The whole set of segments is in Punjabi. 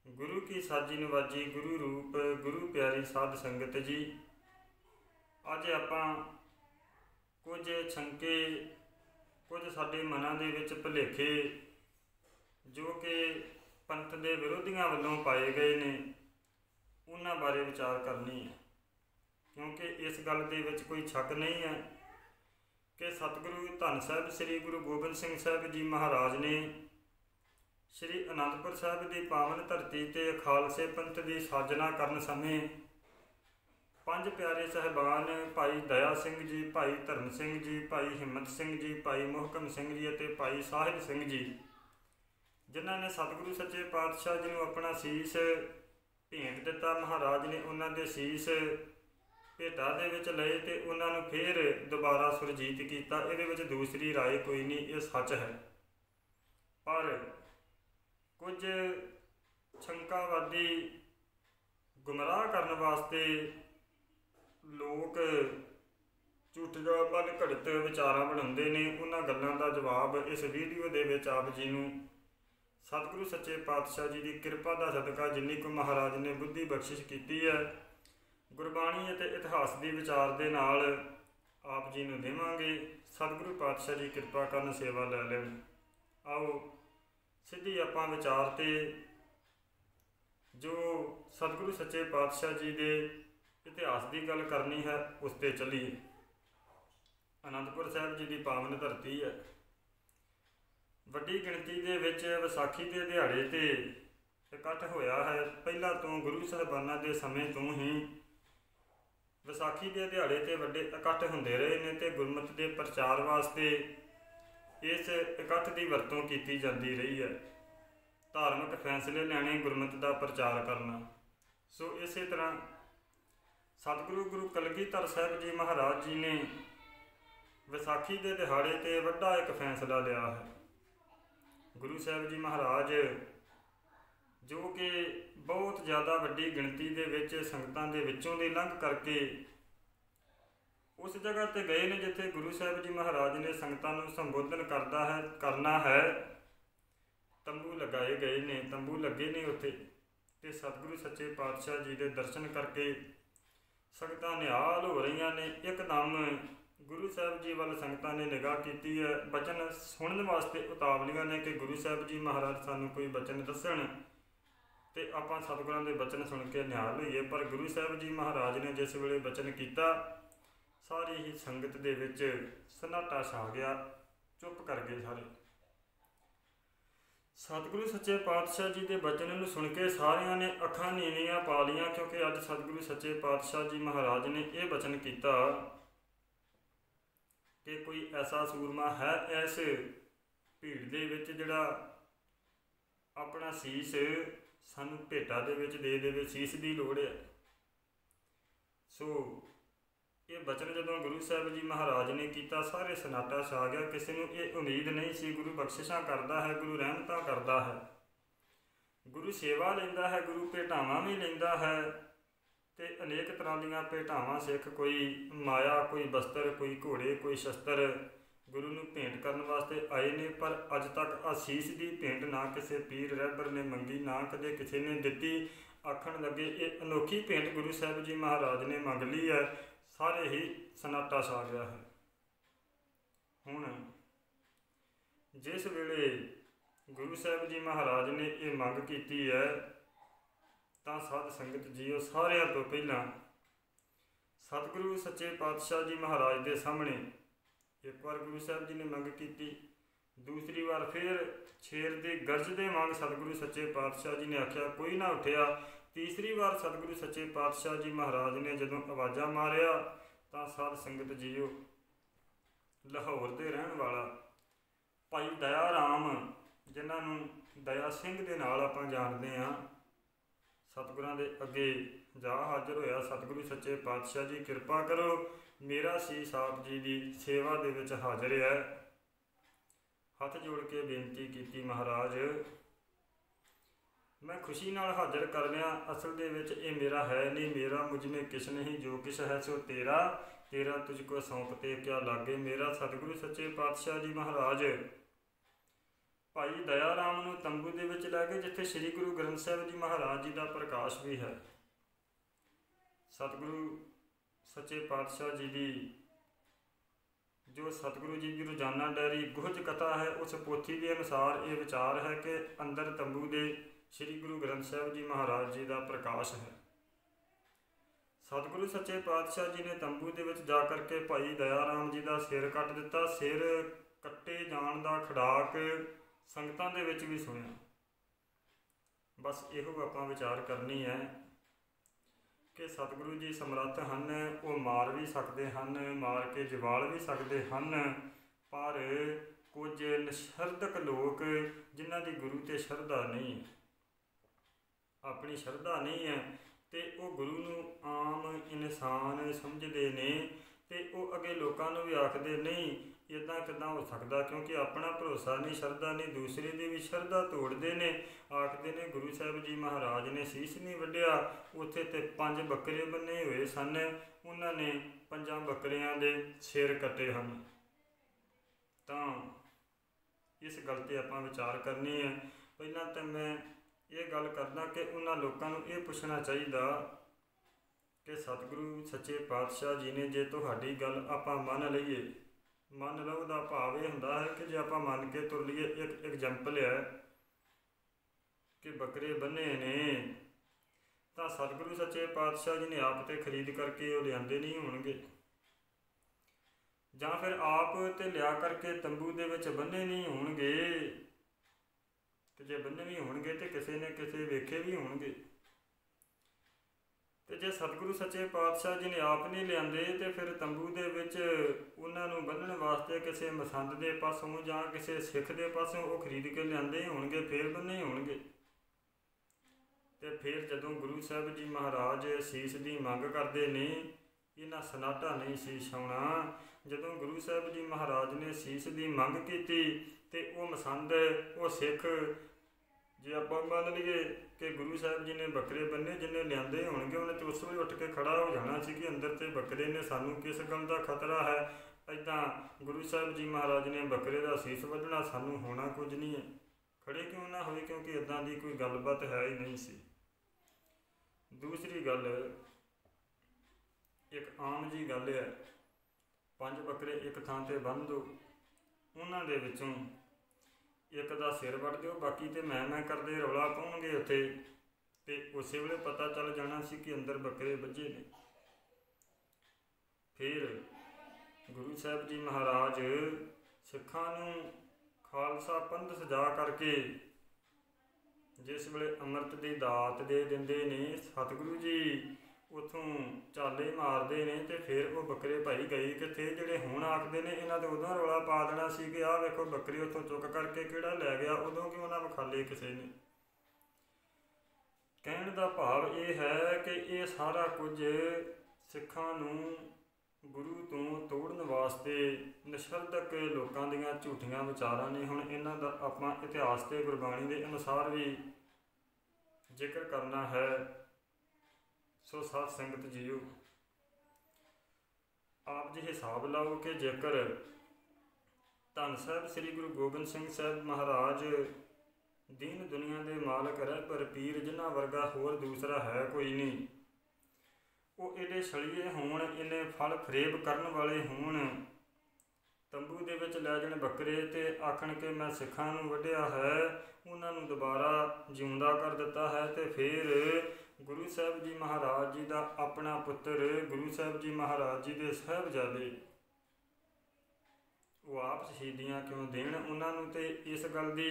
गुरु की साजी नवाजी गुरु रूप गुरु प्यारी साध संगत जी। अज आपां कुछ शंके कुछ साडे मनां दे विच भुलेखे जो कि पंथ दे विरोधियों वालों पाए गए ने उन्हां बारे विचार करनी है, क्योंकि इस गल दे विच कोई शक नहीं है कि सतगुरु धन साहिब श्री गुरु गोबिंद सिंह साहिब जी महाराज ने श्री आनंदपुर साहिब की पावन धरती ते खालसे पंथ की साजना करन समय पंज प्यारे साहिबान भाई दया सिंह जी, भाई धर्म सिंह जी, भाई हिम्मत सिंह जी, भाई मोहकम सिंह जी और भाई साहिब सिंह जी, जिन्हों ने सतगुरु सच्चे पातशाह जी को अपना शीश भेंट दिता। महाराज ने उन्होंने शीश भेटा दे विच लए ते उन्होंने फिर दोबारा सुरजीत किया। ये दूसरी राय कोई नहीं, ये सच है। पर कुछ शंकावादी गुमराह करने वास्ते लोग झूठिया मन घड़त विचार बनाते हैं। उन्होंने गलों का जवाब इस वीडियो के विच आप जी नूं सतगुरु सच्चे पातशाह जी की कृपा का सदका जिन्नी को महाराज ने बुद्धि बख्शिश की है, गुरबाणी और इतिहास के विचार के नाल आप जी नूं देवांगे। सतगुरु पातशाह जी कृपा करन सेवा लै लैन। आओ सीधी आपां विचार ते जो सतगुरु सच्चे पातशाह जी के इतिहास की गल करनी है उस पर चलीए। आनंदपुर साहिब जी की पावन धरती है, वड्डी गिणती दे विच विसाखी के दिहाड़े ते इकट्ठ होया है। पहला तो गुरु साहिबाना के समय तो ही विसाखी के दिहाड़े ते वड्डे इकट्ठ होंदे रहे ने ते गुरमत के प्रचार वास्ते इस इकट्ठ की वरतों की जाती रही है। धार्मिक फैसले लैने, गुरमत का प्रचार करना। सो इस तरह सतगुरु गुरु कलगीधर साहिब जी महाराज जी ने विसाखी के दिहाड़े ते वड्डा एक फैसला लिया है। गुरु साहिब जी महाराज जो कि बहुत ज़्यादा वड्डी गिणती दे विच संगतां दे विचों दी लंघ करके उस जगह ते गए ने जिथे गुरु साहिब जी महाराज ने संगतां नूं संबोधन करना है। तंबू लगाए गए ने, तंबू लगे ने उत्थे ते सतगुरु सच्चे पातशाह जी के दर्शन करके संगतां निहाल हो रही ने। एकदम गुरु साहिब जी वाल संगतां ने निगाह की है, बचन सुनने वास्ते उतावलियां ने कि गुरु साहिब जी महाराज सानू कोई बचन दसन ते आपां सतगुरां दे बचन सुन के निहाल होईए। पर गुरु साहिब जी महाराज ने जिस वेले बचन किया, सारी ही संगत दे विच सन्नाटा छा गया, चुप कर गए सारे। सतगुरु सच्चे पातशाह जी के बचन नूं सुन के सारियां ने अखां नीवियां पा लियां, क्योंकि अज सतगुरु सच्चे पातशाह जी महाराज ने यह बचन किया कि कोई ऐसा सूरमा है इस भीड़ दे विच जिहड़ा अपना शीश सानू भेटा दे विच दे देवे, शीश की लोड़ है। सो ये बचन जदों गुरु साहिब जी महाराज ने किया, सारे सन्नाटा छा गया। किसी को ये उम्मीद नहीं सी। गुरु बख्शिशां करता है, गुरु रहमतां करता है, गुरु सेवा लैंदा है, गुरु भेटावां भी लैंदा है ते अनेक तरह दीयां भेटावां सिख कोई माया, कोई बस्तर, कोई घोड़े, कोई शस्त्र गुरु नूं भेंट करन वास्ते आए ने। पर अज तक आसीस की भेंट ना किसी पीर रहबर ने मंगी, ना कदे किसी ने दिती। आखण लगे ये अनोखी भेंट गुरु साहिब जी महाराज ने मंग ली है। सारे ही सन्नाटा छा गया है। हुण जिस वेले गुरु साहिब जी महाराज ने ये मंग की है तो साध संगत जीओ सारियां तो पहला सतगुरु सच्चे पातशाह जी महाराज के सामने एक बार गुरु साहिब जी ने मंग की, दूसरी बार फिर शेर के गरजदे वांग सतगुरु सच्चे पातशाह जी ने आख्या, कोई ना उठिया। तीसरी बार सतगुरु सच्चे पातशाह जी महाराज ने जदों आवाज़ा मारिया तो साध संगत जीओ लाहौर के रहने वाला भाई दया राम, जिन्होंने दया सिंह के नाल आपां जानते हैं, सतगुरां दे अगे जा हाजिर होया। सतगुरु सच्चे पातशाह जी कृपा करो, मेरा शीश आप जी की सेवा दे विच हाजिर है। हथ जोड़ के बेनती की, महाराज मैं खुशी नाल हाजिर कर लिया। असल दे विच ये मेरा है नहीं, मेरा मुझ में किश नहीं, जो किश है सो तेरा, तेरा तुझको सौंपते क्या लागे। मेरा सतगुरु सच्चे पातशाह जी महाराज ਭਾਈ ਦਇਆ ਰਾਮ ਨੂੰ ਤੰਬੂ ਦੇ ਵਿੱਚ ਲੈ ਕੇ, ਜਿੱਥੇ ਸ੍ਰੀ ਗੁਰੂ ਗ੍ਰੰਥ ਸਾਹਿਬ ਜੀ ਮਹਾਰਾਜ ਜੀ ਦਾ ਪ੍ਰਕਾਸ਼ ਵੀ ਹੈ। ਸਤਿਗੁਰੂ ਸੱਚੇ ਪਾਤਸ਼ਾਹ ਜੀ ਦੀ ਜੋ ਸਤਿਗੁਰੂ ਜੀ ਦੀ ਰੋਜ਼ਾਨਾ ਡਾਇਰੀ ਗੁਹਜ ਕਥਾ ਹੈ, ਉਸ ਪੋਥੀ ਦੇ ਅਨੁਸਾਰ ਇਹ ਵਿਚਾਰ ਹੈ ਕਿ ਅੰਦਰ ਤੰਬੂ ਦੇ ਸ੍ਰੀ ਗੁਰੂ ਗ੍ਰੰਥ ਸਾਹਿਬ ਜੀ ਮਹਾਰਾਜ ਜੀ ਦਾ ਪ੍ਰਕਾਸ਼ ਹੈ। ਸਤਿਗੁਰੂ ਸੱਚੇ ਪਾਤਸ਼ਾਹ ਜੀ ਨੇ ਤੰਬੂ ਦੇ ਵਿੱਚ ਜਾ ਕਰਕੇ ਭਾਈ ਦਇਆ ਰਾਮ ਜੀ ਦਾ ਸਿਰ ਕੱਟ ਦਿੱਤਾ। ਸਿਰ ਕੱਟੇ ਜਾਣ ਦਾ ਖੜਾਕ ਸੰਗਤਾਂ ਦੇ ਵਿੱਚ ਵੀ ਸੁਣਿਆ। ਬਸ ਇਹੋ ਆਪਾਂ ਵਿਚਾਰ ਕਰਨੀ ਹੈ ਕਿ ਸਤਿਗੁਰੂ ਜੀ ਸਮਰੱਥ ਹਨ, ਉਹ ਮਾਰ ਵੀ ਸਕਦੇ ਹਨ, ਮਾਰ ਕੇ ਜਵਾਲ ਵੀ ਸਕਦੇ ਹਨ, ਪਰ ਕੁਝ ਨਿਸ਼ਰਦਕ ਲੋਕ ਜਿਨ੍ਹਾਂ ਦੀ ਗੁਰੂ 'ਤੇ ਸ਼ਰਧਾ ਨਹੀਂ ਹੈ, ਆਪਣੀ ਸ਼ਰਧਾ ਨਹੀਂ ਹੈ, ਅਤੇ ਉਹ ਗੁਰੂ ਨੂੰ ਆਮ ਇਨਸਾਨ ਸਮਝਦੇ ਨੇ, ਅਤੇ ਉਹ ਅੱਗੇ ਲੋਕਾਂ ਨੂੰ ਵੀ ਆਖਦੇ ਨਹੀਂ ਇੱਦਾਂ ਕਿੱਦਾਂ ਹੋ ਸਕਦਾ, ਕਿਉਂਕਿ ਆਪਣਾ ਭਰੋਸਾ ਨਹੀਂ, ਸ਼ਰਧਾ ਨਹੀਂ, ਦੂਸਰੇ ਦੀ ਵੀ ਸ਼ਰਧਾ ਤੋੜਦੇ ਨੇ। ਆਖਦੇ ਨੇ ਗੁਰੂ ਸਾਹਿਬ ਜੀ ਮਹਾਰਾਜ ਨੇ ਸੀਸ ਨਹੀਂ ਵੱਢਿਆ, ਉੱਥੇ ਤੇ 5 ਬੱਕਰੇ ਬੰਨੇ ਹੋਏ ਸਨ, ਉਹਨਾਂ ਨੇ 5 ਬੱਕਰਿਆਂ ਦੇ ਸਿਰ ਕੱਟੇ ਹਨ। ਤਾਂ ਇਸ ਗੱਲ 'ਤੇ ਆਪਾਂ ਵਿਚਾਰ ਕਰਨੀ ਹੈ। ਪਹਿਲਾਂ ਤਾਂ ਮੈਂ ਇਹ ਗੱਲ ਕਰਦਾ ਕਿ ਉਹਨਾਂ ਲੋਕਾਂ ਨੂੰ ਇਹ ਪੁੱਛਣਾ ਚਾਹੀਦਾ ਕਿ ਸਤਿਗੁਰੂ ਸੱਚੇ ਪਾਤਸ਼ਾਹ ਜੀ ਨੇ ਜੇ ਤੁਹਾਡੀ ਗੱਲ ਆਪਾਂ ਮੰਨ ਲਈਏ, ਮੰਨ ਲਓ ਦਾ ਭਾਵ ਇਹ ਹੁੰਦਾ ਹੈ ਕਿ ਜੇ ਆਪਾਂ ਮੰਨ ਕੇ ਤੁਰ ਲਈਏ, ਇੱਕ ਐਗਜ਼ਾਮਪਲ ਹੈ ਕਿ ਬੱਕਰੇ ਬੰਨੇ ਨੇ, ਤਾਂ ਸਤਿਗੁਰੂ ਸੱਚੇ ਪਾਤਸ਼ਾਹ ਜੀ ਨੇ ਆਪ ਤੇ ਖਰੀਦ ਕਰਕੇ ਉਹ ਲਿਆਂਦੇ ਨਹੀਂ ਹੋਣਗੇ, ਜਾਂ ਫਿਰ ਆਪ ਤੇ ਲਿਆ ਕਰਕੇ ਤੰਬੂ ਦੇ ਵਿੱਚ ਬੰਨੇ ਨਹੀਂ ਹੋਣਗੇ, ਤੇ ਜੇ ਬੰਨੇ ਵੀ ਹੋਣਗੇ ਤੇ ਕਿਸੇ ਨੇ ਕਿਸੇ ਵੇਖੇ ਵੀ ਹੋਣਗੇ। ਤੇ ਜੇ ਸਤਿਗੁਰੂ ਸੱਚੇ ਪਾਤਸ਼ਾਹ ਜੀ ਨੇ ਆਪ ਨਹੀਂ ਲਿਆਂਦੇ ਤੇ ਫਿਰ ਤੰਬੂ ਦੇ ਵਿੱਚ ਉਹਨਾਂ ਨੂੰ ਬੰਨ੍ਹਣ ਵਾਸਤੇ ਕਿਸੇ ਮਸੰਦ ਦੇ ਪਾਸੋਂ ਜਾਂ ਕਿਸੇ ਸਿੱਖ ਦੇ ਪਾਸੋਂ ਉਹ ਖਰੀਦ ਕੇ ਲਿਆਂਦੇ ਹੋਣਗੇ, ਫਿਰ ਬੰਨੇ ਹੋਣਗੇ। ਤੇ ਫਿਰ ਜਦੋਂ ਗੁਰੂ ਸਾਹਿਬ ਜੀ ਮਹਾਰਾਜ ਸੀਸ ਦੀ ਮੰਗ ਕਰਦੇ ਨੇ, ਇਹਨਾਂ ਸਨਾਟਾ ਨਹੀਂ ਸੀ ਛਾਉਣਾ। ਜਦੋਂ ਗੁਰੂ ਸਾਹਿਬ ਜੀ ਮਹਾਰਾਜ ਨੇ ਸੀਸ ਦੀ ਮੰਗ ਕੀਤੀ ਤੇ ਉਹ ਮਸੰਦ, ਉਹ ਸਿੱਖ, ਜੇ ਆਪਾਂ ਮੰਨ ਲਈਏ ਕਿ ਗੁਰੂ ਸਾਹਿਬ ਜੀ ਨੇ ਬੱਕਰੇ ਬੰਨੇ, ਜਿਹਨੇ ਲਿਆਂਦੇ ਹੋਣਗੇ ਉਹਨੇ ਤਾਂ ਉਸ ਵੇਲੇ ਉੱਠ ਕੇ ਖੜਾ ਹੋ ਜਾਣਾ ਸੀ ਕਿ ਅੰਦਰ ਤੇ ਬੱਕਰੇ ਨੇ, ਸਾਨੂੰ ਕਿਸ ਗੱਲ ਦਾ ਖਤਰਾ ਹੈ। ਇੱਦਾਂ ਗੁਰੂ ਸਾਹਿਬ ਜੀ ਮਹਾਰਾਜ ਨੇ ਬੱਕਰੇ ਦਾ ਸੀਸ ਵੱਢਣਾ, ਸਾਨੂੰ ਹੋਣਾ ਕੁਝ ਨਹੀਂ ਹੈ। ਖੜੇ ਕਿਉਂ ਨਾ ਹੋਏ, ਕਿਉਂਕਿ ਇੱਦਾਂ ਦੀ ਕੋਈ ਗੱਲਬਾਤ ਹੈ ਹੀ ਨਹੀਂ ਸੀ। ਦੂਸਰੀ ਗੱਲ, ਇੱਕ ਆਮ ਜੀ ਗੱਲ ਹੈ, 5 ਬੱਕਰੇ ਇੱਕ ਥਾਂ 'ਤੇ ਬੰਨ੍ਹ ਦਿਓ, ਉਹਨਾਂ ਦੇ ਵਿੱਚੋਂ ਇੱਕ ਦਾ ਸਿਰ ਵੱਢ ਦਿਓ, ਬਾਕੀ ਤੇ ਮੈਂ ਕਰਦੇ ਰੌਲਾ ਪਾਉਣਗੇ ਉੱਥੇ, ਤੇ ਉਸੇ ਵੇਲੇ ਪਤਾ ਚੱਲ ਜਾਣਾ ਸੀ ਕਿ ਅੰਦਰ ਬੱਕਰੇ ਵੱਜੇ ਨੇ। ਫਿਰ ਗੁਰੂ ਸਾਹਿਬ ਜੀ ਮਹਾਰਾਜ ਸਿੱਖਾਂ ਨੂੰ ਖਾਲਸਾ ਪੰਥ ਸਜਾ ਕਰਕੇ ਜਿਸ ਵੇਲੇ ਅੰਮ੍ਰਿਤ ਦੀ ਦਾਤ ਦੇ ਦਿੰਦੇ ਨੇ, ਸਤਿਗੁਰੂ ਜੀ ਉੱਥੋਂ ਚਾਲੇ ਮਾਰਦੇ ਨੇ, ਤੇ ਫਿਰ ਉਹ ਬੱਕਰੇ ਭਾਈ ਗਏ ਕਿੱਥੇ, ਜਿਹੜੇ ਹੁਣ ਆਖਦੇ ਨੇ ਇਹਨਾਂ ਤੇ ਉਦੋਂ ਰੌਲਾ ਪਾ ਦੇਣਾ ਸੀ ਕਿ ਆਹ ਵੇਖੋ ਬੱਕਰੇ ਉੱਥੋਂ ਚੁੱਕ ਕਰਕੇ ਕਿਹੜਾ ਲੈ ਗਿਆ, ਉਦੋਂ ਕਿਉਂ ਨਾ ਵਿਖਾਲੇ ਕਿਸੇ ਨੇ। ਕਹਿਣ ਦਾ ਭਾਵ ਇਹ ਹੈ ਕਿ ਇਹ ਸਾਰਾ ਕੁਝ ਸਿੱਖਾਂ ਨੂੰ ਗੁਰੂ ਤੋਂ ਤੋੜਨ ਵਾਸਤੇ ਨਿਸ਼ਰਦਕ ਲੋਕਾਂ ਦੀਆਂ ਝੂਠੀਆਂ ਵਿਚਾਰਾਂ ਨੇ। ਹੁਣ ਇਹਨਾਂ ਦਾ ਆਪਾਂ ਇਤਿਹਾਸ ਤੇ ਗੁਰਬਾਣੀ ਦੇ ਅਨੁਸਾਰ ਵੀ ਜ਼ਿਕਰ ਕਰਨਾ ਹੈ। ਸੋ ਸਾਧ ਸੰਗਤ ਜੀਓ, ਆਪ ਜੀ ਹਿਸਾਬ ਲਾਓ ਕਿ ਜੇਕਰ ਧੰਨ ਸਾਹਿਬ ਸ੍ਰੀ ਗੁਰੂ ਗੋਬਿੰਦ ਸਿੰਘ ਸਾਹਿਬ ਮਹਾਰਾਜ ਦੀਨ ਦੁਨੀਆ ਦੇ ਮਾਲਕ ਰਹਿਬਰ ਪੀਰ, ਜਿਨ੍ਹਾਂ ਵਰਗਾ ਹੋਰ ਦੂਸਰਾ ਹੈ ਕੋਈ ਨਹੀਂ, ਉਹ ਏਡੇ ਛਲੀਏ ਹੋਣ, ਇਹਨੇ ਫਲ ਫਰੇਬ ਕਰਨ ਵਾਲੇ ਹੋਣ, ਤੰਬੂ ਦੇ ਵਿੱਚ ਲੈ ਜਾਣ ਬੱਕਰੇ ਤੇ ਆਖਣ ਕਿ ਮੈਂ ਸਿੱਖਾਂ ਨੂੰ ਵੱਢਿਆ ਹੈ, ਉਹਨਾਂ ਨੂੰ ਦੁਬਾਰਾ ਜਿਉਂਦਾ ਕਰ ਦਿੱਤਾ ਹੈ, ਤੇ ਫਿਰ ਗੁਰੂ ਸਾਹਿਬ ਜੀ ਮਹਾਰਾਜ ਜੀ ਦਾ ਆਪਣਾ ਪੁੱਤਰ, ਗੁਰੂ ਸਾਹਿਬ ਜੀ ਮਹਾਰਾਜ ਜੀ ਦੇ ਸਾਹਿਬਜ਼ਾਦੇ, ਉਹ ਆਪ ਸ਼ਹੀਦੀਆਂ ਕਿਉਂ ਦੇਣ ਉਹਨਾਂ ਨੂੰ। ਤੇ ਇਸ ਗੱਲ ਦੀ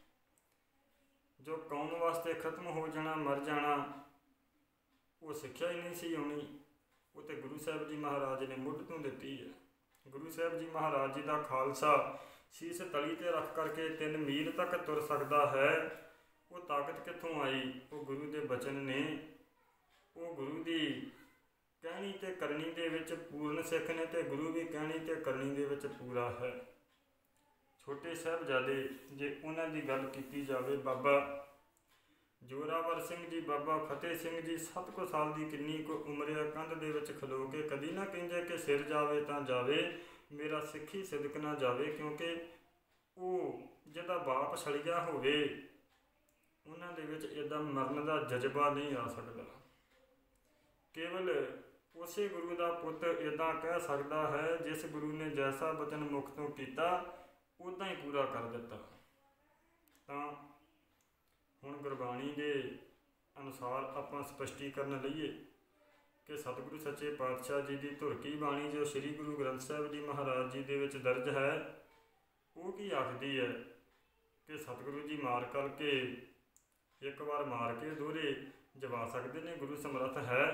ਜੋ ਕੌਮ ਵਾਸਤੇ ਖਤਮ ਹੋ ਜਾਣਾ, ਮਰ ਜਾਣਾ, ਉਹ ਸਿੱਖਿਆ ਹੀ ਨਹੀਂ ਸੀ ਆਉਣੀ, ਉਹ ਤੇ ਗੁਰੂ ਸਾਹਿਬ ਜੀ ਮਹਾਰਾਜ ਨੇ ਮੁੱਢ ਤੋਂ ਦਿੱਤੀ ਹੈ। ਗੁਰੂ ਸਾਹਿਬ ਜੀ ਮਹਾਰਾਜ ਜੀ ਦਾ ਖਾਲਸਾ ਸੀਸ ਤਲੀ 'ਤੇ ਰੱਖ ਕਰਕੇ 3 ਮੀਲ ਤੱਕ ਤੁਰ ਸਕਦਾ ਹੈ, ਉਹ ਤਾਕਤ ਕਿੱਥੋਂ ਆਈ? ਉਹ ਗੁਰੂ ਦੇ ਬਚਨ ਨੇ, ਉਹ ਗੁਰੂ ਦੀ ਕਹਿਣੀ ਤੇ ਕਰਨੀ ਦੇ ਵਿੱਚ ਪੂਰਨ ਸਿੱਖ ਨੇ, ਤੇ ਗੁਰੂ ਵੀ ਕਹਿਣੀ ਤੇ ਕਰਨੀ ਦੇ ਵਿੱਚ ਪੂਰਾ ਹੈ। ਛੋਟੇ ਸਾਹਿਬਜ਼ਾਦੇ, ਜੇ ਉਹਨਾਂ ਦੀ ਗੱਲ ਕੀਤੀ ਜਾਵੇ, ਬਾਬਾ ਜੋਰਾਵਰ ਸਿੰਘ ਜੀ, ਬਾਬਾ ਫਤਿਹ ਸਿੰਘ ਜੀ, 7 ਕੁ ਸਾਲ ਦੀ ਕਿੰਨੀ ਕੁ ਉਮਰ ਆ, ਕੰਧ ਦੇ ਵਿੱਚ ਖਲੋ ਕੇ ਕਦੀ ਨਾ ਕਹਿੰਦੇ ਕਿ ਸਿਰ ਜਾਵੇ ਤਾਂ ਜਾਵੇ, ਮੇਰਾ ਸਿੱਖੀ ਸਿਦਕ ਨਾ ਜਾਵੇ, ਕਿਉਂਕਿ ਉਹ ਜਿਹਦਾ ਬਾਪ ਛਲੀਆ ਹੋਵੇ ਉਹਨਾਂ ਦੇ ਵਿੱਚ ਇੱਦਾਂ ਮਰਨ ਦਾ ਜਜ਼ਬਾ ਨਹੀਂ ਆ ਸਕਦਾ। ਕੇਵਲ ਉਸੇ ਗੁਰੂ ਦਾ ਪੁੱਤ ਇੱਦਾਂ ਕਹਿ ਸਕਦਾ ਹੈ ਜਿਸ ਗੁਰੂ ਨੇ ਜੈਸਾ ਬਚਨ ਮੁਖ ਤੋਂ ਕੀਤਾ ਉੱਦਾਂ ਹੀ ਪੂਰਾ ਕਰ ਦਿੱਤਾ। ਤਾਂ ਹੁਣ ਗੁਰਬਾਣੀ ਦੇ ਅਨੁਸਾਰ ਆਪਾਂ ਸਪਸ਼ਟੀਕਰਨ ਲਈਏ ਕਿ ਸਤਿਗੁਰੂ ਸੱਚੇ ਪਾਤਸ਼ਾਹ ਜੀ ਦੀ ਧੁਰ ਕੀ ਬਾਣੀ ਜੋ ਸ੍ਰੀ ਗੁਰੂ ਗ੍ਰੰਥ ਸਾਹਿਬ ਜੀ ਮਹਾਰਾਜ ਜੀ ਦੇ ਵਿੱਚ ਦਰਜ ਹੈ, ਉਹ ਕੀ ਆਖਦੀ ਹੈ ਕਿ ਸਤਿਗੁਰੂ ਜੀ ਮਾਰ ਕਰਕੇ ਇੱਕ ਵਾਰ ਮਾਰ ਕੇ ਦੋਹਰੇ ਜਵਾ ਸਕਦੇ ਨੇ, ਗੁਰੂ ਸਮਰੱਥ ਹੈ।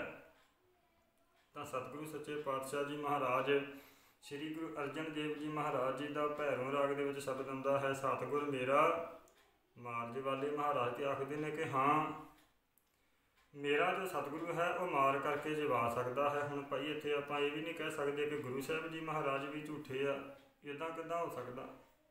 ਤਾਂ ਸਤਿਗੁਰੂ ਸੱਚੇ ਪਾਤਸ਼ਾਹ ਜੀ ਮਹਾਰਾਜ ਸ੍ਰੀ ਗੁਰੂ ਅਰਜਨ ਦੇਵ ਜੀ ਮਹਾਰਾਜ ਜੀ ਦਾ ਭੈਰੋਂ ਰਾਗ ਦੇ ਵਿੱਚ ਸ਼ਬਦ ਆਉਂਦਾ ਹੈ, ਸਤਿਗੁਰ ਮੇਰਾ ਮਾਰ ਜਵਾਲੇ। ਮਹਾਰਾਜ ਤੇ ਆਖਦੇ ਨੇ ਕਿ ਹਾਂ, ਮੇਰਾ ਜੋ ਸਤਿਗੁਰੂ ਹੈ ਉਹ ਮਾਰ ਕਰਕੇ ਜਵਾ ਸਕਦਾ ਹੈ। ਹੁਣ ਭਾਈ ਇੱਥੇ ਆਪਾਂ ਇਹ ਵੀ ਨਹੀਂ ਕਹਿ ਸਕਦੇ ਕਿ ਗੁਰੂ ਸਾਹਿਬ ਜੀ ਮਹਾਰਾਜ ਵੀ ਝੂਠੇ ਆ, ਇੱਦਾਂ ਕਿੱਦਾਂ ਹੋ ਸਕਦਾ।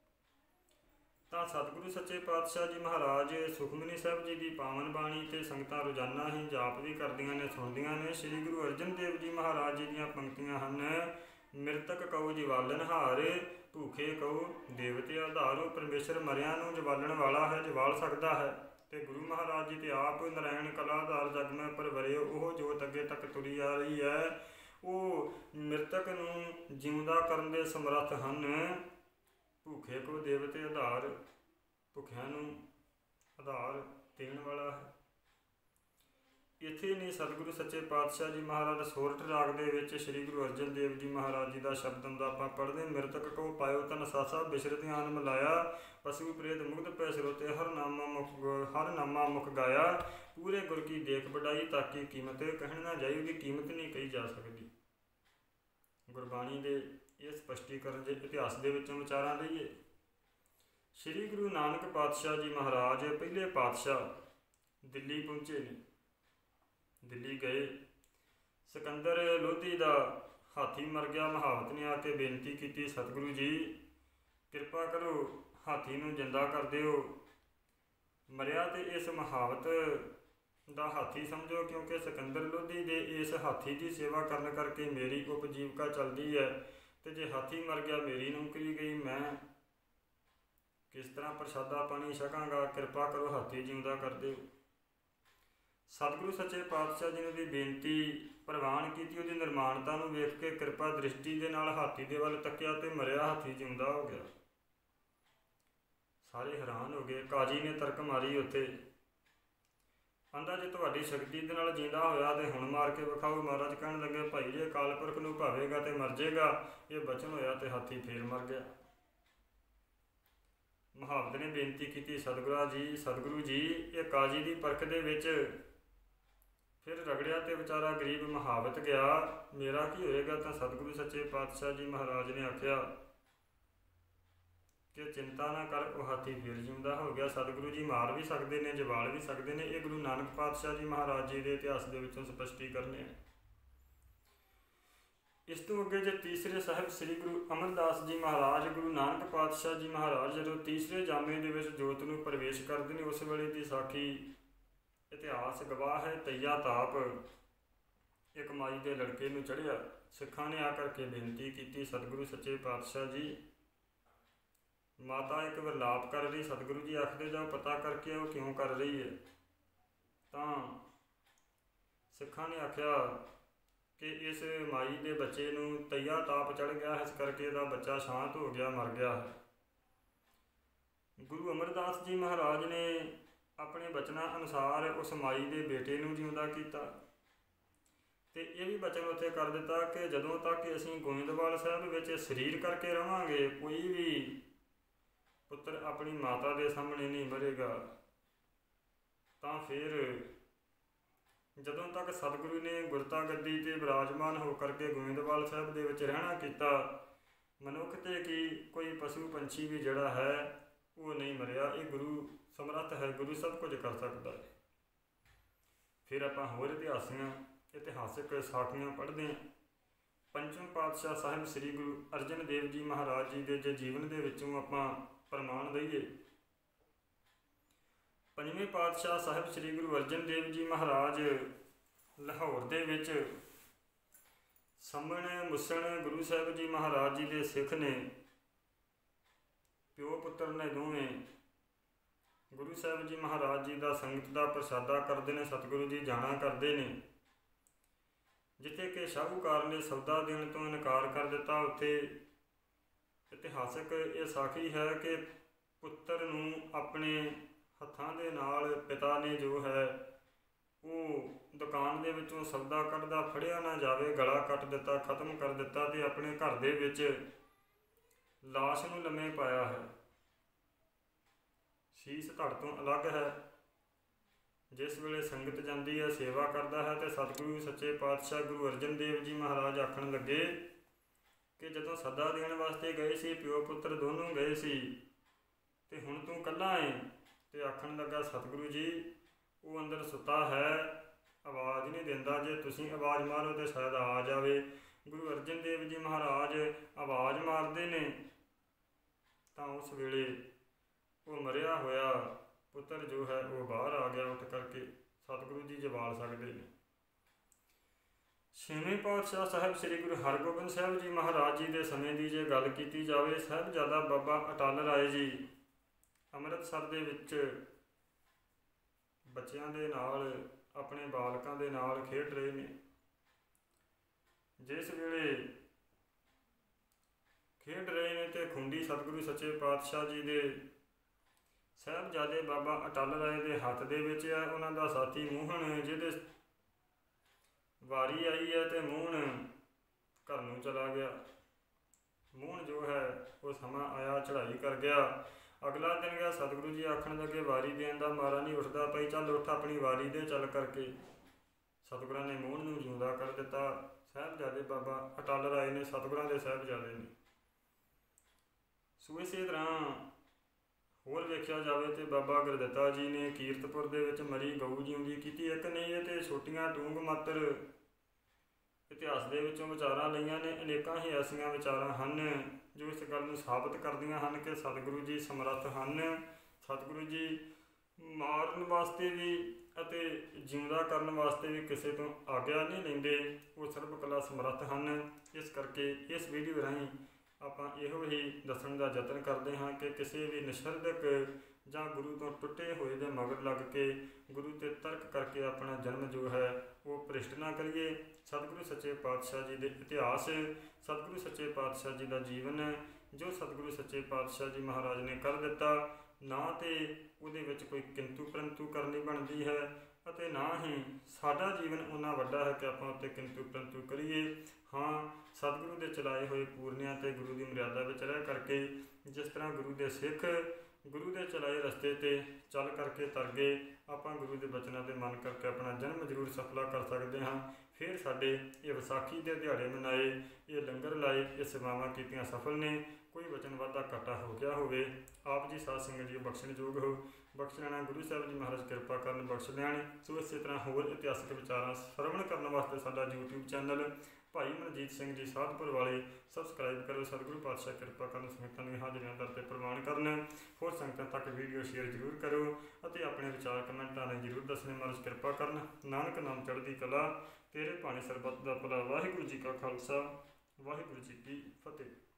ਤਾਂ ਸਤਿਗੁਰੂ ਸੱਚੇ ਪਾਤਸ਼ਾਹ ਜੀ ਮਹਾਰਾਜ ਸੁਖਮਨੀ ਸਾਹਿਬ ਜੀ ਦੀ ਪਾਵਨ ਬਾਣੀ ਤੇ ਸੰਗਤਾਂ ਰੋਜ਼ਾਨਾ ਹੀ ਜਾਪ ਵੀ ਕਰਦੀਆਂ ਨੇ, ਸੁਣਦੀਆਂ ਨੇ। ਸ੍ਰੀ ਗੁਰੂ ਅਰਜਨ ਦੇਵ ਜੀ ਮਹਾਰਾਜ ਜੀ ਦੀਆਂ ਪੰਕਤੀਆਂ ਹਨ, ਮਿਰਤਕ ਕਉ ਜਵਾਲਨ ਹਾਰ, ਭੂਖੇ ਕਉ ਦੇਵਤੇ ਆਧਾਰੋ। ਪਰਮੇਸ਼ਰ ਮਰਿਆਂ ਨੂੰ ਜਵਾਲਣ ਵਾਲਾ ਹੈ, ਜਵਾਲ ਸਕਦਾ ਹੈ। ਤੇ ਗੁਰੂ ਮਹਾਰਾਜ ਜੀ ਤੇ ਆਪ ਨਰਾਇਣ ਕਲਾਧਾਰ ਜਗ ਮੈਂ ਪਰਵਰਿਓ। ਉਹ ਜੋਤ ਅੱਗੇ ਤੱਕ ਤੁਰੀ ਆ ਰਹੀ ਹੈ, ਉਹ ਮਿਰਤਕ ਨੂੰ ਜਿਉਂਦਾ ਕਰਨ ਦੇ ਸਮਰੱਥ ਹਨ। ਭੁੱਖੇ ਕੋ ਦੇਵਤੇ ਆਧਾਰ, ਭੁੱਖਿਆਂ ਨੂੰ ਆਧਾਰ ਦੇਣ ਵਾਲਾ ਹੈ। ਇੱਥੇ ਨਹੀਂ ਸਤਿਗੁਰੂ ਸੱਚੇ ਪਾਤਸ਼ਾਹ ਜੀ ਮਹਾਰਾਜ ਸੋਰਠ ਰਾਗ ਦੇ ਵਿੱਚ ਸ੍ਰੀ ਗੁਰੂ ਅਰਜਨ ਦੇਵ ਜੀ ਮਹਾਰਾਜ ਜੀ ਦਾ ਸ਼ਬਦ ਹੁੰਦਾ, ਆਪਾਂ ਪੜ੍ਹਦੇ, ਮਿਰਤਕ ਕੋ ਪਾਇਓ ਤਨ ਸਾਸਾ, ਬਿਸਰਤ ਆਨ ਮਿਲਾਇਆ, ਪਸ਼ੂ ਪ੍ਰੇਤ ਮੁਕਤ ਪੈ ਸਰੋਤੇ, ਹਰ ਨਾਮਾ ਮੁਖ ਗਾਇਆ। ਪੂਰੇ ਗੁਰ ਕੀ ਦੇਖ ਵਡਾਈ, ਤਾਕੀ ਕੀਮਤ ਕਹਿਣ ਨਾ ਜਾਈ, ਉਹਦੀ ਕੀਮਤ ਨਹੀਂ ਕਹੀ ਜਾ ਸਕਦੀ। ਗੁਰਬਾਣੀ ਦੇ ਇਹ ਸਪਸ਼ਟੀਕਰਨ ਦੇ ਇਤਿਹਾਸ ਦੇ ਵਿੱਚੋਂ ਵਿਚਾਰਾਂ ਲਈਏ। ਸ੍ਰੀ ਗੁਰੂ ਨਾਨਕ ਪਾਤਸ਼ਾਹ ਜੀ ਮਹਾਰਾਜ ਪਹਿਲੇ ਪਾਤਸ਼ਾਹ ਦਿੱਲੀ ਪਹੁੰਚੇ ਨੇ। ਦਿੱਲੀ ਗਏ, ਸਿਕੰਦਰ ਲੋਧੀ ਦਾ ਹਾਥੀ ਮਰ ਗਿਆ। ਮਹਾਵਤ ਨੇ ਆ ਕੇ ਬੇਨਤੀ ਕੀਤੀ, ਸਤਿਗੁਰੂ ਜੀ ਕਿਰਪਾ ਕਰੋ, ਹਾਥੀ ਨੂੰ ਜਿੰਦਾ ਕਰ ਦਿਓ। ਮਰਿਆ ਤੇ ਇਸ ਮਹਾਵਤ ਦਾ ਹਾਥੀ ਸਮਝੋ, ਕਿਉਂਕਿ ਸਿਕੰਦਰ ਲੋਧੀ ਦੇ ਇਸ ਹਾਥੀ ਦੀ ਸੇਵਾ ਕਰਨ ਕਰਕੇ ਮੇਰੀ ਉਪਜੀਵਕਾ ਚੱਲਦੀ ਹੈ। ਤੇ ਜੇ ਹਾਥੀ ਮਰ ਗਿਆ, ਮੇਰੀ ਨੌਕਰੀ ਗਈ, ਮੈਂ ਕਿਸ ਤਰ੍ਹਾਂ ਪ੍ਰਸ਼ਾਦਾ ਪਾਣੀ ਛਕਾਂਗਾ। ਕਿਰਪਾ ਕਰੋ, ਹਾਥੀ ਜਿਉਂਦਾ ਕਰ ਦਿਓ। ਸਤਿਗੁਰੂ ਸੱਚੇ ਪਾਤਸ਼ਾਹ ਜੀ ਨੇ ਉਹਦੀ ਬੇਨਤੀ ਪ੍ਰਵਾਨ ਕੀਤੀ। ਉਹਦੀ ਨਿਰਮਾਣਤਾ ਨੂੰ ਵੇਖ ਕੇ ਕਿਰਪਾ ਦ੍ਰਿਸ਼ਟੀ ਦੇ ਨਾਲ ਹਾਥੀ ਦੇ ਵੱਲ ਤੱਕਿਆ ਤੇ ਮਰਿਆ ਹਾਥੀ ਜਿਉਂਦਾ ਹੋ ਗਿਆ। ਸਾਰੇ ਹੈਰਾਨ ਹੋ ਗਏ। ਕਾਜੀ ਨੇ ਤਰਕ ਮਾਰੀ ਉੱਥੇ, ਕਹਿੰਦਾ ਜੇ ਤੁਹਾਡੀ ਸ਼ਕਤੀ ਦੇ ਨਾਲ ਜਿੰਦਾ ਹੋਇਆ ਤੇ ਹੁਣ ਮਾਰ ਕੇ ਵਿਖਾਓ। ਮਹਾਰਾਜ ਕਹਿਣ ਲੱਗੇ, ਭਾਈ ਜੇ ਅਕਾਲ ਪੁਰਖ ਨੂੰ ਭਾਵੇਗਾ ਤੇ ਮਰ ਜਾਏਗਾ। ਇਹ ਬਚਨ ਹੋਇਆ ਤੇ ਹਾਥੀ ਫੇਰ ਮਰ ਗਿਆ। ਮਹਾਵਤ ਨੇ ਬੇਨਤੀ ਕੀਤੀ, ਸਤਿਗੁਰੂ ਜੀ ਇਹ ਕਾਜੀ ਦੀ ਪਰਖ ਦੇ ਵਿੱਚ ਫਿਰ ਰਗੜਿਆ ਤੇ ਵਿਚਾਰਾ ਗਰੀਬ ਮਹਾਵਤ ਗਿਆ, ਮੇਰਾ ਕੀ ਹੋਏਗਾ। ਤਾਂ ਸਤਿਗੁਰੂ ਸੱਚੇ ਪਾਤਸ਼ਾਹ ਜੀ ਮਹਾਰਾਜ ਨੇ ਆਖਿਆ ਕਿ ਚਿੰਤਾ ਨਾ ਕਰ, ਉਹ ਹਾਥੀ ਫਿਰ ਜਿਉਂਦਾ ਹੋ ਗਿਆ। ਸਤਿਗੁਰੂ ਜੀ ਮਾਰ ਵੀ ਸਕਦੇ ਨੇ, ਜਵਾਲ ਵੀ ਸਕਦੇ ਨੇ। ਇਹ ਗੁਰੂ ਨਾਨਕ ਪਾਤਸ਼ਾਹ ਜੀ ਮਹਾਰਾਜ ਜੀ ਦੇ ਇਤਿਹਾਸ ਦੇ ਵਿੱਚੋਂ ਸਪਸ਼ਟੀਕਰਨ ਹੈ। ਇਸ ਤੋਂ ਅੱਗੇ ਜੇ ਤੀਸਰੇ ਸਾਹਿਬ ਸ੍ਰੀ ਗੁਰੂ ਅਮਰਦਾਸ ਜੀ ਮਹਾਰਾਜ, ਗੁਰੂ ਨਾਨਕ ਪਾਤਸ਼ਾਹ ਜੀ ਮਹਾਰਾਜ ਜਦੋਂ ਤੀਸਰੇ ਜਾਮੇ ਦੇ ਵਿੱਚ ਜੋਤ ਨੂੰ ਪ੍ਰਵੇਸ਼ ਕਰਦੇ ਨੇ, ਉਸ ਵੇਲੇ ਦੀ ਸਾਖੀ ਇਤਿਹਾਸ ਗਵਾਹ ਹੈ। ਤਈਆ ਤਾਪ ਇੱਕ ਮਾਈ ਦੇ ਲੜਕੇ ਨੂੰ ਚੜ੍ਹਿਆ। ਸਿੱਖਾਂ ਨੇ ਆ ਕਰਕੇ ਬੇਨਤੀ ਕੀਤੀ, ਸਤਿਗੁਰੂ ਸੱਚੇ ਪਾਤਸ਼ਾਹ ਜੀ ਮਾਤਾ ਇੱਕ ਵਿਰਲਾਪ ਕਰ ਰਹੀ। ਸਤਿਗੁਰੂ ਜੀ ਆਖਦੇ ਜਾਓ ਪਤਾ ਕਰਕੇ ਉਹ ਕਿਉਂ ਕਰ ਰਹੀ ਹੈ। ਤਾਂ ਸਿੱਖਾਂ ਨੇ ਆਖਿਆ ਕਿ ਇਸ ਮਾਈ ਦੇ ਬੱਚੇ ਨੂੰ ਤਈਆ ਤਾਪ ਚੜ੍ਹ ਗਿਆ, ਇਸ ਕਰਕੇ ਇਹਦਾ ਬੱਚਾ ਸ਼ਾਂਤ ਹੋ ਗਿਆ, ਮਰ ਗਿਆ ਹੈ। ਗੁਰੂ ਅਮਰਦਾਸ ਜੀ ਮਹਾਰਾਜ ਨੇ ਆਪਣੇ ਬਚਨਾਂ ਅਨੁਸਾਰ ਉਸ ਮਾਈ ਦੇ ਬੇਟੇ ਨੂੰ ਜਿਉਂਦਾ ਕੀਤਾ ਤੇ ਇਹ ਵੀ ਬਚਨ ਉੱਥੇ ਕਰ ਦਿੱਤਾ ਕਿ ਜਦੋਂ ਤੱਕ ਅਸੀਂ ਗੋਇੰਦਵਾਲ ਸਾਹਿਬ ਵਿੱਚ ਸਰੀਰ ਕਰਕੇ ਰਹਾਂਗੇ, ਕੋਈ ਵੀ ਪੁੱਤਰ ਆਪਣੀ ਮਾਤਾ ਦੇ ਸਾਹਮਣੇ ਨਹੀਂ ਮਰੇਗਾ। ਤਾਂ ਫਿਰ ਜਦੋਂ ਤੱਕ ਸਤਿਗੁਰੂ ਨੇ ਗੁਰਤਾ ਗੱਦੀ 'ਤੇ ਬਿਰਾਜਮਾਨ ਹੋ ਕਰਕੇ ਗੋਇੰਦਵਾਲ ਸਾਹਿਬ ਦੇ ਵਿੱਚ ਰਹਿਣਾ ਕੀਤਾ, ਮਨੁੱਖ ਤੇ ਕੀ ਕੋਈ ਪਸ਼ੂ ਪੰਛੀ ਵੀ ਜਿਹੜਾ ਹੈ ਉਹ ਨਹੀਂ ਮਰਿਆ। ਇਹ ਗੁਰੂ ਸਮਰੱਥ ਹੈ, ਗੁਰੂ ਸਭ ਕੁਝ ਕਰ ਸਕਦਾ ਹੈ। ਫਿਰ ਆਪਾਂ ਹੋਰ ਇਤਿਹਾਸਿਕ ਸਾਖੀਆਂ ਪੜ੍ਹਦੇ ਹਾਂ। ਪੰਚਮ ਪਾਤਸ਼ਾਹ ਸਾਹਿਬ ਸ੍ਰੀ ਗੁਰੂ ਅਰਜਨ ਦੇਵ ਜੀ ਮਹਾਰਾਜ ਜੀ ਦੇ ਜੇ ਜੀਵਨ ਦੇ ਵਿੱਚੋਂ ਆਪਾਂ ਪ੍ਰਮਾਣ ਦਈਏ, ਪੰਜਵੇਂ ਪਾਤਸ਼ਾਹ ਸਾਹਿਬ ਸ੍ਰੀ ਗੁਰੂ ਅਰਜਨ ਦੇਵ ਜੀ ਮਹਾਰਾਜ ਲਾਹੌਰ ਦੇ ਵਿੱਚ ਸੰਮਣ ਮੁਸਣ ਗੁਰੂ ਸਾਹਿਬ ਜੀ ਮਹਾਰਾਜ ਜੀ ਦੇ ਸਿੱਖ ਨੇ ਪਿਓ ਪੁੱਤਰ ਨੇ ਦੋਵੇਂ ਗੁਰੂ ਸਾਹਿਬ ਜੀ ਮਹਾਰਾਜ ਜੀ ਦਾ ਸੰਗਤ ਦਾ ਪ੍ਰਸ਼ਾਦਾ ਕਰਦੇ ਨੇ। ਸਤਿਗੁਰੂ ਜੀ ਜਾਣਾ ਕਰਦੇ ਨੇ। ਜਿੱਥੇ ਕਿ ਸ਼ਾਹੂਕਾਰ ਨੇ ਸੌਦਾ ਦੇਣ ਤੋਂ ਇਨਕਾਰ ਕਰ ਦਿੱਤਾ, ਉੱਥੇ ਇਤਿਹਾਸਕ ਇਹ ਸਾਖੀ ਹੈ ਕਿ ਪੁੱਤਰ ਨੂੰ ਆਪਣੇ ਹੱਥਾਂ ਦੇ ਨਾਲ ਪਿਤਾ ਨੇ ਜੋ ਹੈ ਉਹ ਦੁਕਾਨ ਦੇ ਵਿੱਚੋਂ ਸੌਦਾ ਕੱਢਦਾ ਫੜਿਆ ਨਾ ਜਾਵੇ, ਗਲਾ ਕੱਟ ਦਿੱਤਾ, ਖਤਮ ਕਰ ਦਿੱਤਾ ਅਤੇ ਆਪਣੇ ਘਰ ਦੇ ਵਿੱਚ ਲਾਸ਼ ਨੂੰ ਲੰਮੇ ਪਾਇਆ ਹੈ। ਸ਼ੀਸ਼ ਧੜ ਤੋਂ ਅਲੱਗ ਹੈ। ਜਿਸ ਵੇਲੇ ਸੰਗਤ ਜਾਂਦੀ ਹੈ, ਸੇਵਾ ਕਰਦਾ ਹੈ, ਅਤੇ ਸਤਿਗੁਰੂ ਸੱਚੇ ਪਾਤਸ਼ਾਹ ਗੁਰੂ ਅਰਜਨ ਦੇਵ ਜੀ ਮਹਾਰਾਜ ਆਖਣ ਲੱਗੇ ਕਿ ਜਦੋਂ ਸੱਦਾ ਦੇਣ ਵਾਸਤੇ ਗਏ ਸੀ, ਪਿਓ ਪੁੱਤਰ ਦੋਨੋਂ ਗਏ ਸੀ, ਅਤੇ ਹੁਣ ਤੂੰ ਇਕੱਲਾ ਏ। ਅਤੇ ਆਖਣ ਲੱਗਾ ਸਤਿਗੁਰੂ ਜੀ ਉਹ ਅੰਦਰ ਸੁੱਤਾ ਹੈ, ਆਵਾਜ਼ ਨਹੀਂ ਦਿੰਦਾ, ਜੇ ਤੁਸੀਂ ਆਵਾਜ਼ ਮਾਰੋ ਤਾਂ ਸ਼ਾਇਦ ਆ ਜਾਵੇ। ਗੁਰੂ ਅਰਜਨ ਦੇਵ ਜੀ ਮਹਾਰਾਜ ਆਵਾਜ਼ ਮਾਰਦੇ ਨੇ ਤਾਂ ਉਸ ਵੇਲੇ ਉਹ ਮਰਿਆ ਹੋਇਆ ਪੁੱਤਰ ਜੋ ਹੈ ਉਹ ਬਾਹਰ ਆ ਗਿਆ ਉੱਠ ਕਰਕੇ। ਸਤਿਗੁਰੂ ਜੀ ਜਵਾਲ ਸਕਦੇ ਨੇ। ਛੇਵੇਂ ਪਾਤਸ਼ਾਹ ਸਾਹਿਬ ਸ੍ਰੀ ਗੁਰੂ ਹਰਗੋਬਿੰਦ ਸਾਹਿਬ ਜੀ ਮਹਾਰਾਜ ਜੀ ਦੇ ਸਮੇਂ ਦੀ ਜੇ ਗੱਲ ਕੀਤੀ ਜਾਵੇ, ਸਾਹਿਬਜ਼ਾਦਾ ਬਾਬਾ ਅਟਲ ਰਾਏ ਜੀ ਅੰਮ੍ਰਿਤਸਰ ਦੇ ਵਿੱਚ ਬੱਚਿਆਂ ਦੇ ਨਾਲ, ਆਪਣੇ ਬਾਲਕਾਂ ਦੇ ਨਾਲ ਖੇਡ ਰਹੇ ਨੇ। ਜਿਸ ਵੇਲੇ ਖੇਡ ਰਹੇ ਨੇ ਅਤੇ ਖੁੰਡੀ ਸਤਿਗੁਰੂ ਸੱਚੇ ਪਾਤਸ਼ਾਹ ਜੀ ਦੇ ਸਾਹਿਬਜ਼ਾਦੇ ਬਾਬਾ ਅਟਲ ਰਾਏ ਦੇ ਹੱਥ ਦੇ ਵਿੱਚ ਹੈ। ਉਹਨਾਂ ਦਾ ਸਾਥੀ ਮੋਹਨ, ਜਿਹਦੇ ਵਾਰੀ ਆਈ ਹੈ ਅਤੇ ਮੋਹਨ ਘਰ ਨੂੰ ਚਲਾ ਗਿਆ। ਮੋਹਨ ਜੋ ਹੈ ਉਹ ਸਮਾਂ ਆਇਆ ਚੜ੍ਹਾਈ ਕਰ ਗਿਆ। ਅਗਲਾ ਦਿਨ ਗਿਆ, ਸਤਿਗੁਰੂ ਜੀ ਆਖਣ ਲੱਗੇ ਵਾਰੀ ਦੇਣ ਦਾ ਮਾਰਾ ਨਹੀਂ ਉੱਠਦਾ ਪਈ, ਚੱਲ ਉੱਠ ਆਪਣੀ ਵਾਰੀ ਦੇ ਚੱਲ ਕਰਕੇ। ਸਤਿਗੁਰਾਂ ਨੇ ਮੋਹਨ ਨੂੰ ਜਿਉਂਦਾ ਕਰ ਦਿੱਤਾ। ਸਾਹਿਬਜ਼ਾਦੇ ਬਾਬਾ ਅਟਲ ਰਾਏ ਨੇ, ਸਤਿਗੁਰਾਂ ਦੇ ਸਾਹਿਬਜ਼ਾਦੇ ਨੇ। ਸੋ ਇਸੇ ਤਰ੍ਹਾਂ ਹੋਰ ਵੇਖਿਆ ਜਾਵੇ ਤਾਂ ਬਾਬਾ ਗੁਰਦਿੱਤਾ ਜੀ ਨੇ ਕੀਰਤਪੁਰ ਦੇ ਵਿੱਚ ਮਰੀ ਗਊ ਜਿਉਂਦੀ ਕੀਤੀ। ਇੱਕ ਨਹੀਂ ਇਹ ਤੇ ਛੋਟੀਆਂ ਡੂੰਘ ਮਾਤਰ ਇਤਿਹਾਸ ਦੇ ਵਿੱਚੋਂ ਵਿਚਾਰਾਂ ਲਈਆਂ ਨੇ। ਅਨੇਕਾਂ ਹੀ ਐਸੀਆਂ ਵਿਚਾਰਾਂ ਹਨ ਜੋ ਇਸ ਗੱਲ ਨੂੰ ਸਾਬਤ ਕਰਦੀਆਂ ਹਨ ਕਿ ਸਤਿਗੁਰੂ ਜੀ ਸਮਰੱਥ ਹਨ। ਸਤਿਗੁਰੂ ਜੀ ਮਾਰਨ ਵਾਸਤੇ ਵੀ ਅਤੇ ਜਿਉਂਦਾ ਕਰਨ ਵਾਸਤੇ ਵੀ ਕਿਸੇ ਤੋਂ ਆਗਿਆ ਨਹੀਂ ਲੈਂਦੇ। ਉਹ ਸਰਬ ਕਲਾ ਸਮਰੱਥ ਹਨ। ਇਸ ਕਰਕੇ ਇਸ ਵੀਡੀਓ ਰਾਹੀਂ ਆਪਾਂ ਇਹੋ ਹੀ ਦੱਸਣ ਦਾ ਯਤਨ ਕਰਦੇ ਹਾਂ ਕਿ ਕਿਸੇ ਵੀ ਨਿਸ਼ਰਦਕ ਜਾਂ ਗੁਰੂ ਤੋਂ ਟੁੱਟੇ ਹੋਏ ਦੇ ਮਗਰ ਲੱਗ ਕੇ ਗੁਰੂ 'ਤੇ ਤਰਕ ਕਰਕੇ ਆਪਣਾ ਜਨਮ ਜੋ ਹੈ ਉਹ ਭ੍ਰਿਸ਼ਟ ਨਾ ਕਰੀਏ। ਸਤਿਗੁਰੂ ਸੱਚੇ ਪਾਤਸ਼ਾਹ ਜੀ ਦੇ ਇਤਿਹਾਸ, ਸਤਿਗੁਰੂ ਸੱਚੇ ਪਾਤਸ਼ਾਹ ਜੀ ਦਾ ਜੀਵਨ ਜੋ ਸਤਿਗੁਰੂ ਸੱਚੇ ਪਾਤਸ਼ਾਹ ਜੀ ਮਹਾਰਾਜ ਨੇ ਕਰ ਦਿੱਤਾ, ਨਾ ਤਾਂ ਉਹਦੇ ਵਿੱਚ ਕੋਈ ਕਿੰਤੂ ਪਰੰਤੂ ਕਰਨੀ ਬਣਦੀ ਹੈ ਅਤੇ ਨਾ ਹੀ ਸਾਡਾ ਜੀਵਨ ਓਨਾ ਵੱਡਾ ਹੈ ਕਿ ਆਪਾਂ ਉੱਤੇ ਕਿੰਤੂ ਪਰੰਤੂ ਕਰੀਏ। ਹਾਂ, ਸਤਿਗੁਰੂ ਦੇ ਚਲਾਏ ਹੋਏ ਪੂਰਨਿਆਂ ਅਤੇ ਗੁਰੂ ਦੀ ਮਰਿਆਦਾ ਵਿੱਚ ਰਹਿ ਕਰਕੇ ਜਿਸ ਤਰ੍ਹਾਂ ਗੁਰੂ ਦੇ ਸਿੱਖ ਗੁਰੂ ਦੇ ਚਲਾਏ ਰਸਤੇ 'ਤੇ ਚੱਲ ਕਰਕੇ ਤਰ ਗਏ, ਆਪਾਂ ਗੁਰੂ ਦੇ ਬਚਨਾਂ 'ਤੇ ਮੰਨ ਕਰਕੇ ਆਪਣਾ ਜਨਮ ਜ਼ਰੂਰ ਸਫਲਾ ਕਰ ਸਕਦੇ ਹਾਂ। ਫਿਰ ਸਾਡੇ ਇਹ ਵਿਸਾਖੀ ਦੇ ਦਿਹਾੜੇ ਮਨਾਏ, ਇਹ ਲੰਗਰ ਲਾਏ, ਇਹ ਸੇਵਾਵਾਂ ਕੀਤੀਆਂ ਸਫਲ ਨੇ। ਕੋਈ ਵਚਨ ਵਾਧਾ ਘਾਟਾ ਹੋ ਗਿਆ ਹੋਵੇ, ਆਪ ਜੀ ਸਾਧ ਸੰਗਤ ਜੀ ਬਖਸ਼ਣਯੋਗ ਹੋ, ਬਖਸ਼ ਲੈਣਾ। ਗੁਰੂ ਸਾਹਿਬ ਜੀ ਮਹਾਰਾਜ ਕਿਰਪਾ ਕਰਨ, ਬਖਸ਼ ਲੈਣ। ਸੋ ਇਸੇ ਤਰ੍ਹਾਂ ਹੋਰ ਇਤਿਹਾਸਕ ਵਿਚਾਰਾਂ ਸਰਵਣ ਕਰਨ ਵਾਸਤੇ ਸਾਡਾ YouTube ਚੈਨਲ ਭਾਈ ਮਨਜੀਤ ਸਿੰਘ ਜੀ ਸਾਧਪੁਰ ਵਾਲੇ ਸਬਸਕ੍ਰਾਈਬ ਕਰੋ। ਸਤਿਗੁਰੂ ਪਾਤਸ਼ਾਹ ਕਿਰਪਾ ਕਰਨ, ਸੰਗਤਾਂ ਦੀਆਂ ਹਾਜ਼ਰੀਆਂ ਦਰ 'ਤੇ ਪ੍ਰਵਾਨ ਕਰਨ। ਹੋਰ ਸੰਗਤਾਂ ਤੱਕ ਵੀਡੀਓ ਸ਼ੇਅਰ ਜ਼ਰੂਰ ਕਰੋ ਅਤੇ ਆਪਣੇ ਵਿਚਾਰ ਕਮੈਂਟਾਂ ਰਾਹੀਂ ਜ਼ਰੂਰ ਦੱਸਣੇ। ਮਹਾਰਾਜ ਕਿਰਪਾ ਕਰਨ। ਨਾਨਕ ਨਾਮ ਚੜ੍ਹਦੀ ਕਲਾ, ਤੇਰੇ ਭਾਣੇ ਸਰਬੱਤ ਦਾ ਭਲਾ। ਵਾਹਿਗੁਰੂ ਜੀ ਕਾ ਖਾਲਸਾ, ਵਾਹਿਗੁਰੂ ਜੀ ਕੀ ਫਤਿਹ।